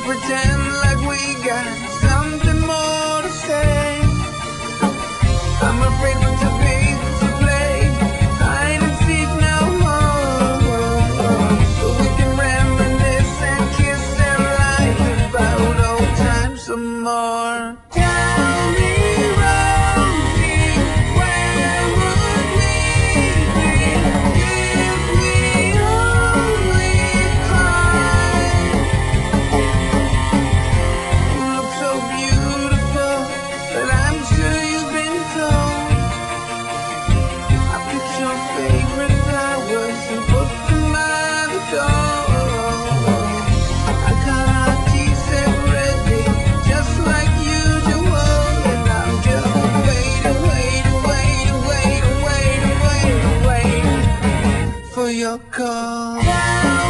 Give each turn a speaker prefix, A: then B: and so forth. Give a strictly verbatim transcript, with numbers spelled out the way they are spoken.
A: pretend like we got something more to say. I'm afraid we're too big to play hide and seek no more. But we can reminisce and kiss and lie about old times some more. Tell me, Rosie, where would we be if we only tried? You look so beautiful, but I'm sure you've been told. I picked your favorite flowers and put them by the door. I got our tea set ready, just like usual, and I'm just waiting, waiting, waiting, waiting, waiting, waiting, waiting for your call.